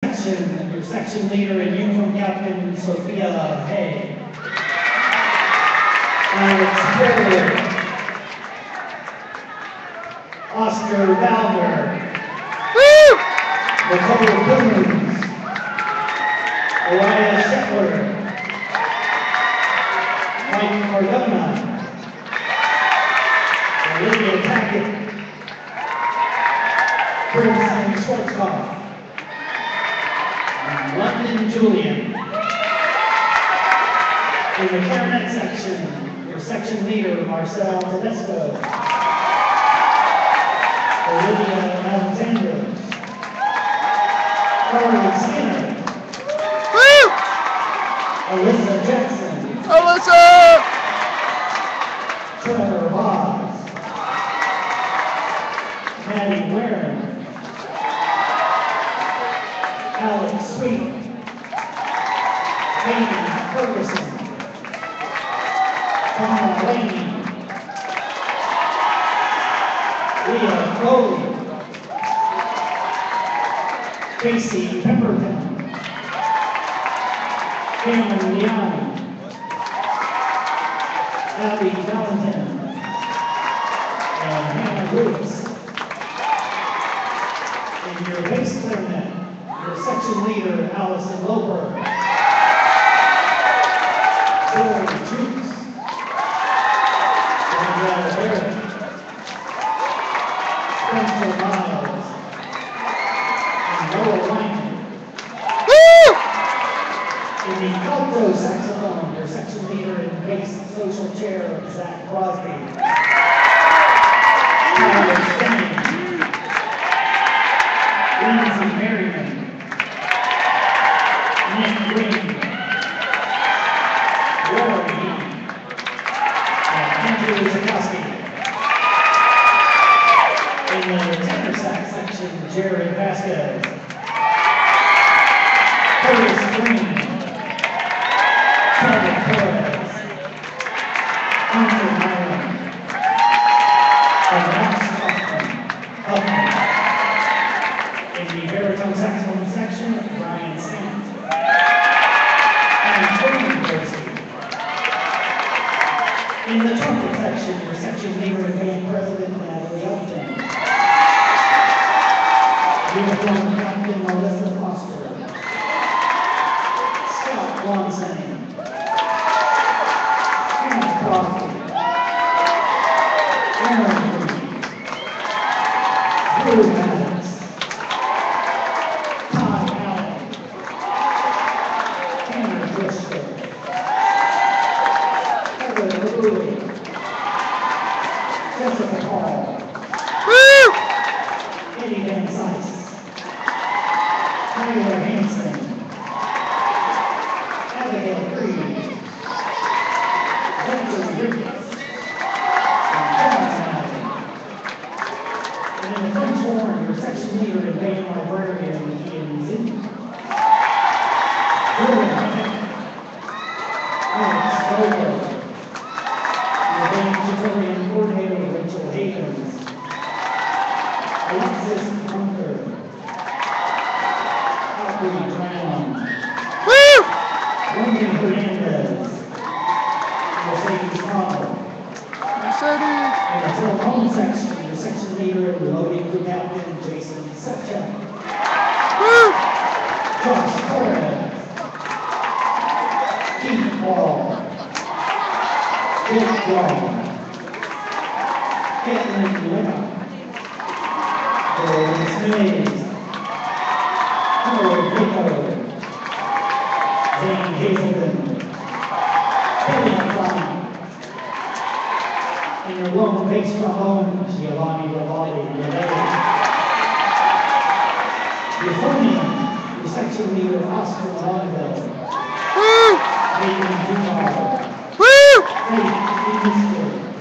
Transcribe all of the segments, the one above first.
section, your section leader and uniform captain, Sophia Hay. Alex Perry. Oscar Valmer. Nicole Williams. Elias Shetler. Mike Cardona. Olivia Tackett. Prince Schwarzkopf. London Julian. In the clarinet section, your section leader, Marcel Tedesco. Olivia Alexander. Carly Skinner. Alyssa Jackson. Alyssa! Trevor Boggs. Maddie Warren. Alex Sweet. Hayden Ferguson. Tom Laney. Leah Crowley. Casey Pemberton. Cameron Leone. Abby Valentin. And Hannah Lewis. And your bass clarinet, your section leader, Allison Loper. Corey Jukes. Danielle Barrett. Spencer Miles. And Noah Lyman. In the alto saxophone, your section leader and bass social chair, Zach Crosby. Tyler Stein. Lindsay Merriman. Nick Green. Laura Heath. And Andrew Zakowski. In the tenor sax section, Jared Vasquez. Curtis Green. Kevin Torres. Hunter Myron. And Max Huffman. In the baritone saxophone section, Brian Sant. And Tony Dorsey. In the trumpet section, your section leader and band president, Natalie Upton. Uniform captain, Melissa Foster. Scott Wonsang. Hannah Crosby. Aaron Green. Drew Maddox. Todd Allen. Tanner Driscoll. Heather Louie. Jessica Hall. Eddie Van Sice. Tyler Hanson. Abigail Creed. Zachary Ricketts. And Thomas Allen. And in the French horn, your section leader and band librarian, Ian Zinn. Alex Goldberg. Your band tutorial coordinator, Rachel Havens. Alexis Bunker. Aubrey Brown. Wendy Hernandez. Mercedes Connell. In the trombone section, your section leader and loading crew captain, Jason Sepchak. Josh Torres. Keith Ball. Dick Brown. Caitlin Lena. Jordan Mays. Howard Rico. Zane Hazelton. Kevin Klein. And your lone bass trombone, Giovanni Ravalli. Your phonium, your section leader, Oscar Longville. Hayden Duval. Faith Easter.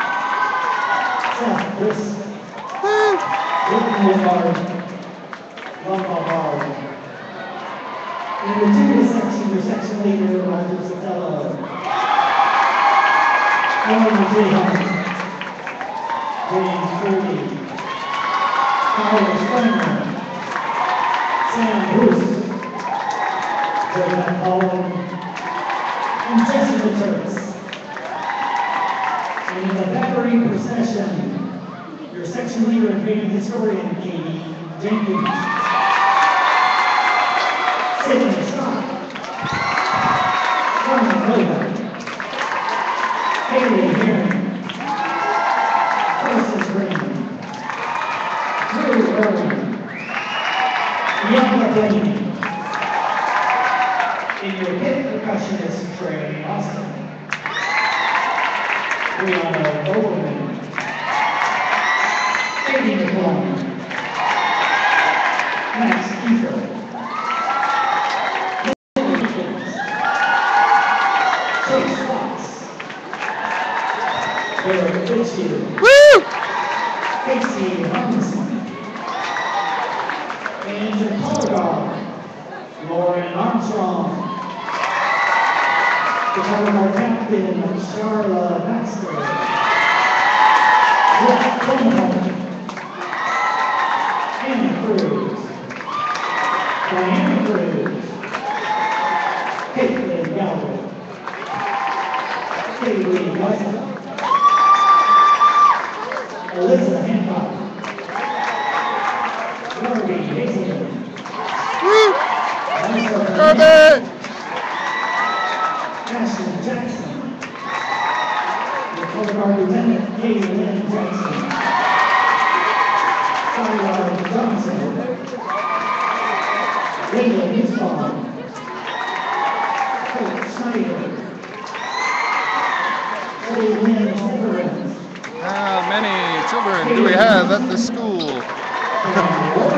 Seth Brisk. Whitney Lombard. Lombard. In the tuba section, your section leader, Roger Sotelo. Ellen J. Hunt. James Fruity. Carlos Kramer. Sam Bruce. Joseph Owen, and Jessica Turks. And in the battery procession, your section leader and painting historian, Katie Jenkins. Sydney Scott. Carmen Logan. Haley Herring. Francis Green. Drew Irwin. Bianca Blaney. In your pit percussionist, Trey Austin. Brianna Overman. Katie McClung. Max Kiefer. Chase Fox. Eric Fitzhugh. Woo! Casey Armstrong. Andrew Colgar. Lauren Armstrong. The Colorado captain, Charla Baxter. Jeff Coleman. Anna Cruz. Diana Cruz. Caitlin Galway. Kaylee Weissel. Alyssa Hancock. Darby Hazelton. Woo! Ashley Darby! Jackson. The Color Guard Lieutenant Katie Lynn Jackson. Sideline Johnson. Layla Newsbaum. Coach Snyder. Lynn Silverman. How many children do we have at the school? And